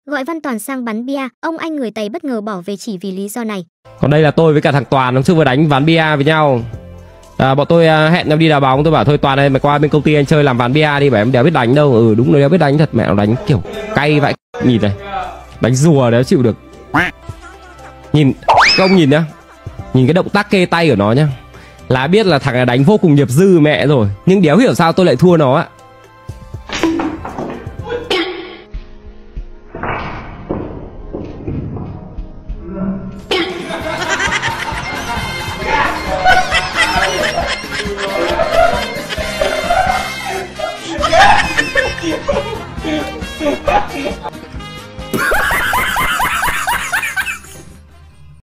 Gọi Văn Toàn sang bắn bia, ông anh người Tây bất ngờ bỏ về chỉ vì lý do này. Còn đây là tôi với cả thằng Toàn hôm trước vừa đánh ván bia với nhau. Bọn tôi hẹn nhau đi đá bóng, tôi bảo thôi Toàn ơi mày qua bên công ty anh chơi làm ván bia đi, bảo em đéo biết đánh đâu. Ừ đúng rồi, đéo biết đánh thật, mẹ nó đánh kiểu cay vậy. Nhìn này, đánh rùa đéo chịu được. Nhìn, các ông nhìn nhá, nhìn cái động tác kê tay của nó nhá, là biết là thằng này đánh vô cùng nghiệp dư mẹ rồi. Nhưng đéo hiểu sao tôi lại thua nó á.